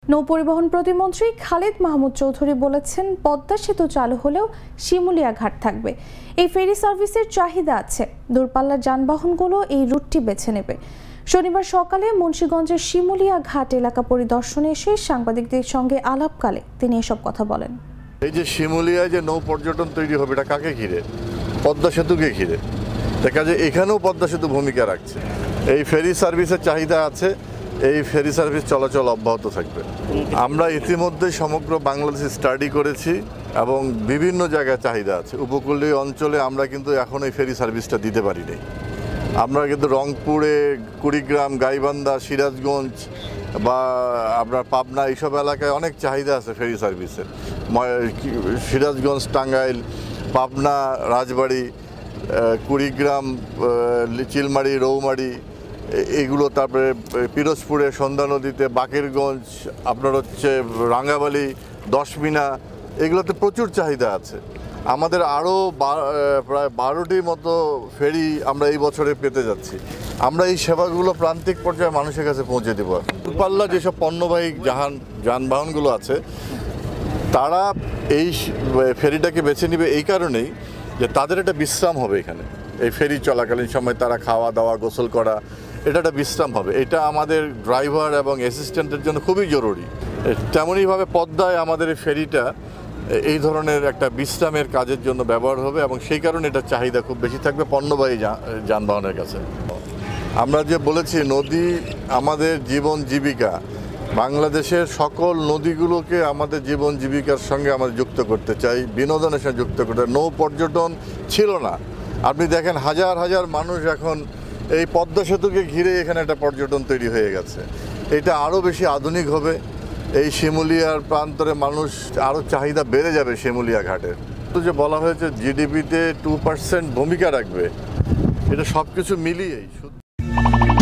নৌপরিবহন প্রতিমন্ত্রী খালিদ মাহমুদ চৌধুরী বলেছেন, পদ্মা সেতু চালু হলেও শিমুলিয়া ঘাট থাকবে। এই ফেরি সার্ভিসের চাহিদা আছে, দূরপাল্লার যানবাহনগুলো এই রুটটি বেছে নেবে। শনিবার সকালে মুন্সিগঞ্জের শিমুলিয়া ঘাট এলাকা পরিদর্শনে এসে সাংবাদিকদের সঙ্গে আলাপকালে তিনি এসব কথা বলেন। এই যে শিমুলিয়ায় যে নৌ পর্যটন তৈরি হবে, এটা কাকে ঘিরে? পদ্মা সেতুকে ঘিরে। দেখা যায় এখানেও পদ্মা সেতু ভূমিকা রাখছে। এই ফেরি সার্ভিসের চাহিদা আছে, এই ফেরি সার্ভিস চলাচল অব্যাহত থাকবে। আমরা ইতিমধ্যে সমগ্র বাংলাদেশে স্টাডি করেছি এবং বিভিন্ন জায়গায় চাহিদা আছে। উপকূলীয় অঞ্চলে আমরা কিন্তু এখন এই ফেরি সার্ভিসটা দিতে পারিনি। আমরা কিন্তু রংপুরে, কুড়িগ্রাম, গাইবান্ধা, সিরাজগঞ্জ বা আপনার পাবনা এইসব এলাকায় অনেক চাহিদা আছে ফেরি সার্ভিসের। সিরাজগঞ্জ, টাঙ্গাইল, পাবনা, রাজবাড়ী, কুড়িগ্রাম, চিলমারি, রৌমারি এগুলো, তারপরে পিরোজপুরে, সন্ধ্যা নদীতে, বাকেরগঞ্জ, আপনার হচ্ছে রাঙ্গাবালি, দশমিনা, এগুলোতে প্রচুর চাহিদা আছে। আমাদের আরও প্রায় 12টির মতো ফেরি আমরা এই বছরে পেতে যাচ্ছি। আমরা এই সেবাগুলো প্রান্তিক পর্যায়ে মানুষের কাছে পৌঁছে দেবো। দূরপাল্লা যেসব পণ্যবাহী যানবাহনগুলো আছে, তারা এই ফেরিটাকে বেছে নেবে এই কারণেই যে তাদের একটা বিশ্রাম হবে এখানে। এই ফেরি চলাকালীন সময় তারা খাওয়া দাওয়া, গোসল করা, এটা একটা বিশ্রাম হবে। এটা আমাদের ড্রাইভার এবং অ্যাসিস্ট্যান্টের জন্য খুবই জরুরি। তেমনইভাবে পদ্মায় আমাদের এই ফেরিটা এই ধরনের একটা বিশ্রামের কাজের জন্য ব্যবহার হবে এবং সেই কারণে এটার চাহিদা খুব বেশি থাকবে পণ্যবাহী যানবাহনের কাছে। আমরা যে বলেছি নদী আমাদের জীবন জীবিকা, বাংলাদেশের সকল নদীগুলোকে আমাদের জীবন জীবিকার সঙ্গে আমাদের যুক্ত করতে চাই, বিনোদনের সঙ্গে যুক্ত করতে। নৌ পর্যটন ছিল না। আপনি দেখেন হাজার হাজার মানুষ এখন এই পদ্মা সেতুকে ঘিরে এখানে একটা পর্যটন তৈরি হয়ে গেছে। এটা আরও বেশি আধুনিক হবে। এই শিমুলিয়ার প্রান্তরে মানুষ আরও চাহিদা বেড়ে যাবে শিমুলিয়া ঘাটের। তো যে বলা হয়েছে জিডিপিতে 2% ভূমিকা রাখবে, এটা সব কিছু মিলিয়েই